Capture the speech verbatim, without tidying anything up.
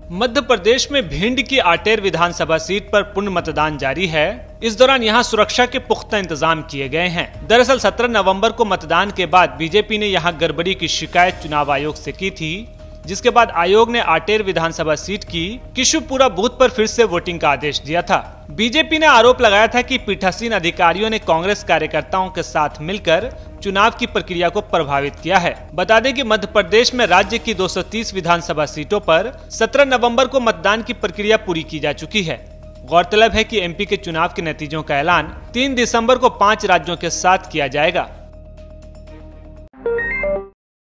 मध्य प्रदेश में भिंड की आटेर विधानसभा सीट पर पुनः मतदान जारी है। इस दौरान यहां सुरक्षा के पुख्ता इंतजाम किए गए हैं। दरअसल सत्रह नवंबर को मतदान के बाद बीजेपी ने यहां गड़बड़ी की शिकायत चुनाव आयोग से की थी, जिसके बाद आयोग ने आटेर विधानसभा सीट की किशुपुरा बूथ पर फिर से वोटिंग का आदेश दिया था। बीजेपी ने आरोप लगाया था कि पीठासीन अधिकारियों ने कांग्रेस कार्यकर्ताओं के साथ मिलकर चुनाव की प्रक्रिया को प्रभावित किया है। बता दें कि मध्य प्रदेश में राज्य की दो सौ तीस विधानसभा सीटों पर सत्रह नवंबर को मतदान की प्रक्रिया पूरी की जा चुकी है। गौरतलब है कि एमपी के चुनाव के नतीजों का ऐलान तीन दिसंबर को पाँच राज्यों के साथ किया जाएगा।